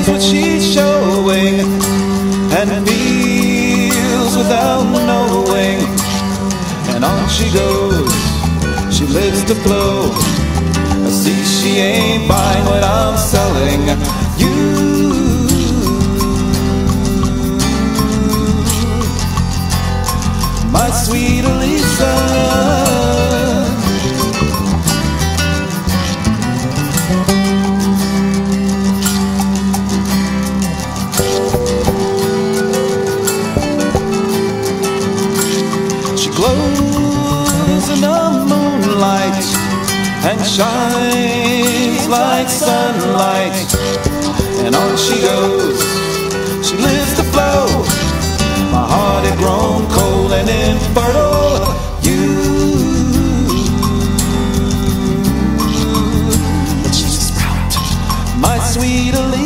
sees what she's showing and feels without knowing. And on she goes, she lives to flow. I see she ain't buying what I'm selling. My sweet Elisa. She glows in the moonlight and shines like sunlight. And on she goes, she lives to flow. My heart had grown cold and infertile. But she's a sprout, my sweet Elisa.